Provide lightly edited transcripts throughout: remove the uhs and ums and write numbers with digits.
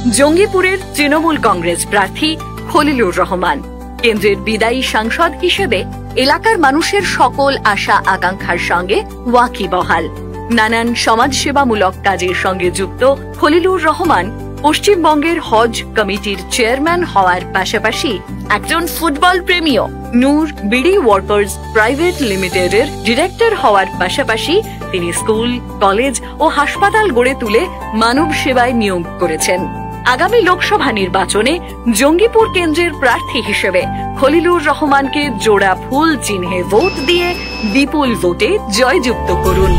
জঙ্গিপুরের তৃণমূল কংগ্রেস প্রার্থী খলিলুর রহমান কেন্দ্রের বিদায়ী সাংসদ হিসেবে এলাকার মানুষের সকল আশা আকাঙ্ক্ষার সঙ্গে ওয়াকিবহাল। নানান সমাজসেবামূলক কাজের সঙ্গে যুক্ত খলিলুর রহমান পশ্চিমবঙ্গের হজ কমিটির চেয়ারম্যান হওয়ার পাশাপাশি একজন ফুটবল প্রেমীও। নূর বিডি ওয়ার্কার্স প্রাইভেট লিমিটেডের ডিরেক্টর হওয়ার পাশাপাশি তিনি স্কুল, কলেজ ও হাসপাতাল গড়ে তুলে মানব সেবায় নিয়োগ করেছেন। আগামী লোকসভা নির্বাচনে জঙ্গিপুর কেন্দ্রের প্রার্থী হিসেবে খলিলুর রহমানকে জোড়া ফুল চিহ্নে ভোট দিয়ে বিপুল ভোটে জয়যুক্ত করুন।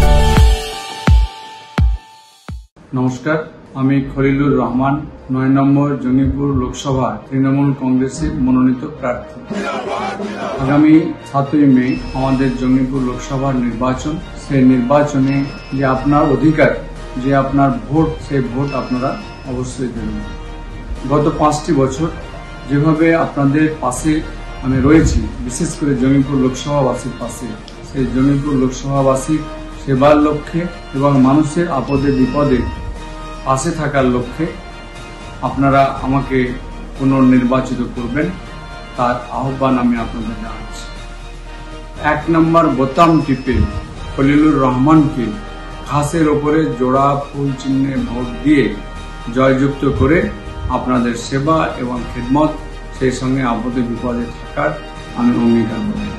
নমস্কার, আমি খলিলুর রহমান, ৯ নম্বর জঙ্গিপুর লোকসভা তৃণমূল কংগ্রেসের মনোনীত প্রার্থী। আগামী ৭ই মে আমাদের জঙ্গিপুর লোকসভার নির্বাচন। সেই নির্বাচনে যে আপনার অধিকার, যে আপনার ভোট, সেই ভোট আপনারা অবশ্যই দেবেন। গত ৫টি বছর যেভাবে আপনাদের পাশে আমি রয়েছি, বিশেষ করে জঙ্গিপুর লোকসভাবাসীর পাশে, সেই জঙ্গিপুর লোকসভাবাসীর সেবার লক্ষ্যে এবং মানুষের আপদে বিপদে পাশে থাকার লক্ষ্যে আপনারা আমাকে পুনর্নির্বাচিত করবেন, তার আহ্বান আমি আপনাদের জানাচ্ছি। ১ নম্বর বোতাম টিপে খলিলুর রহমানকে ঘাসের ওপরে জোড়া ফুল চিহ্নে ভোট দিয়ে জয়যুক্ত করে আপনাদের সেবা এবং খেদমত, সেই সঙ্গে আপদে বিপদে থাকার আমি অঙ্গীকার করি।